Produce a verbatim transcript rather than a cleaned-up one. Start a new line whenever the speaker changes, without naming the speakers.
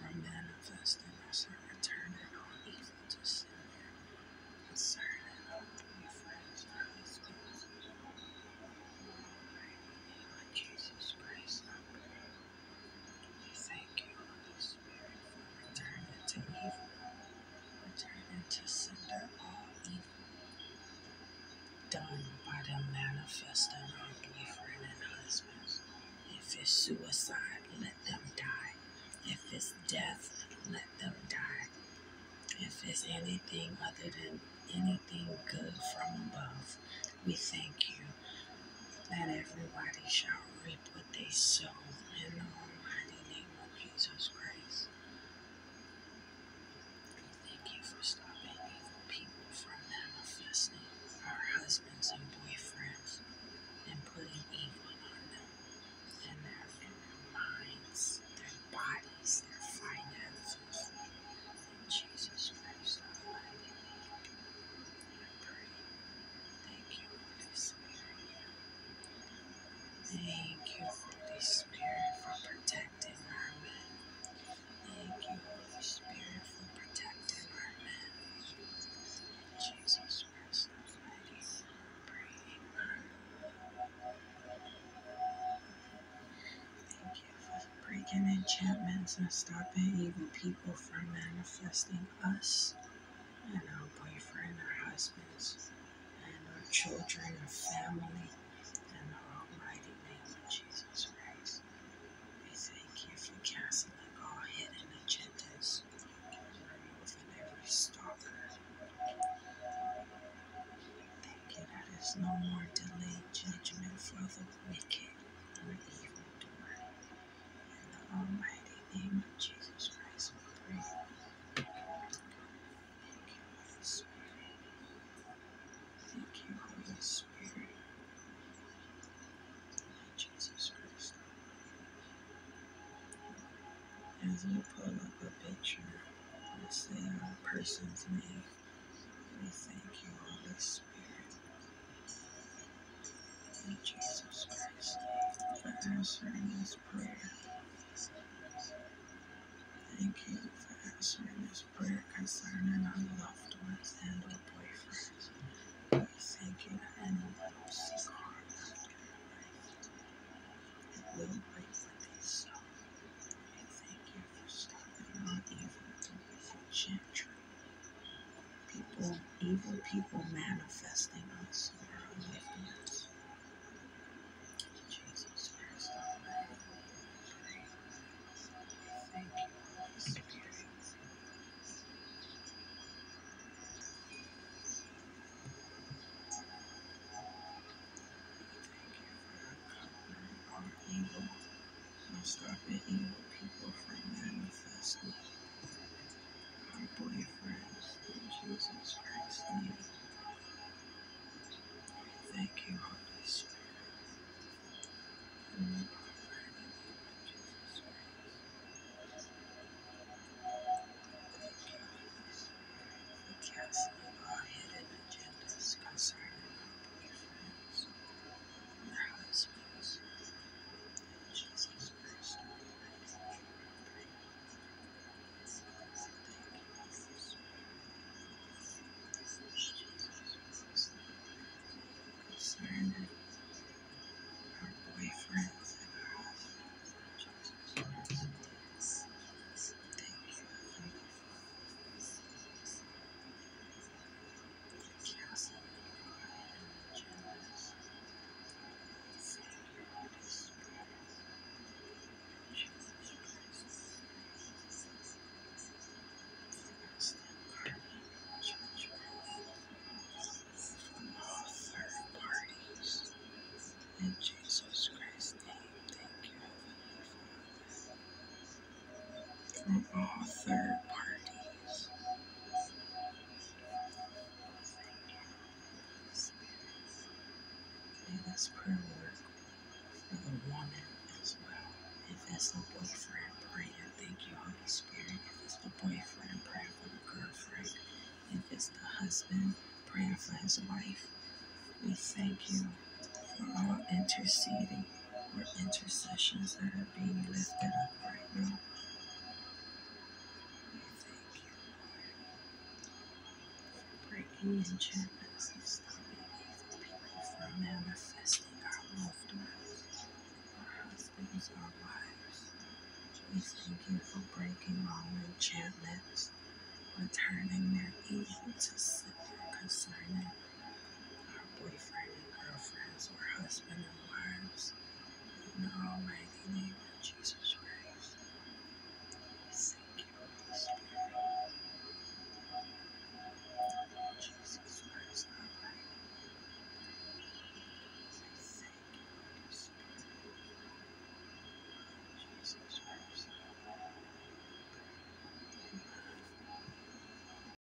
from manifesting us and returning all evil to sender concerning our boyfriends, our husbands. In the mighty name of Jesus Christ, I pray. We thank you, Holy Spirit, for returning to evil, returning to sender all evil done by them manifesting our boyfriend and husbands. If it's suicide, let them die. If it's death, let them die. If it's anything other than anything good from above, we thank you that everybody shall reap what they sow in the almighty name of Jesus Christ. We thank you for stopping evil people from manifesting our husbands and boyfriends and putting evil on them in their, in their minds, their bodies, their finances. In Jesus Christ Almighty name, I pray. Thank you, Holy Spirit. Thank you, Holy Spirit, for protecting our men. Thank you, Holy Spirit, for protecting our men. In Jesus Christ Almighty name, I pray. Amen. Thank you for breaking enchantments and stopping evil people from manifesting us and our boyfriend, our husbands, and our children, our family, in the almighty name of Jesus Christ. We thank you for canceling all hidden agendas, removing every stalker. Thank you that there's no more delayed judgment for the wicked or evildoer. In the almighty name of Jesus Christ, we pray. Thank you, Holy Spirit. Thank you, Holy Spirit. In Jesus Christ. As we pull up a picture, let's say a person's name. We thank you, Holy Spirit. In Jesus Christ, for answering this prayer. Thank you for answering this prayer concerning our loved ones and our boyfriends. We thank you that anyone who seeks harm after their life will reap what they sow. We thank you for stopping all evil doers and gentry. People, evil people manifesting us or our loved ones. Jesus Christ Almighty, we pray. Thank you, Holy Spirit. Thank you for uncovering all evil and stopping evil people from manifesting our boyfriends in Jesus Christ's name. Thank you, Holy Spirit. In the almighty name of Jesus Christ. Thank you, Holy Spirit, for canceling all hidden agendas concerning our boyfriends and our husbands. In Jesus Christ, almighty name, I pray. Thank you, Holy Spirit. Jesus Christ, concerning our boyfriends and our husbands. In Jesus Christ. Thank you, Heavenly Father. Canceling all hidden agendas. Thank you, Holy Spirit. Jesus Christ. Instant karma judgment from all third parties. In Jesus Christ's name, thank you, Heavenly Father. From all third parties. Thank you, Holy Spirit. May this prayer work for the woman as well. If it's the boyfriend praying, thank you, Holy Spirit. If it's the boyfriend praying for the girlfriend, if it's the husband praying for his wife, we thank you for all interceding or intercessions that are being lifted up right now. Any enchantments and stopping evil people from manifesting our loved ones, our husbands, our wives. We thank you for breaking all enchantments, returning their evil to sender concerning our boyfriend and girlfriends or husband and wives. In the almighty name of Jesus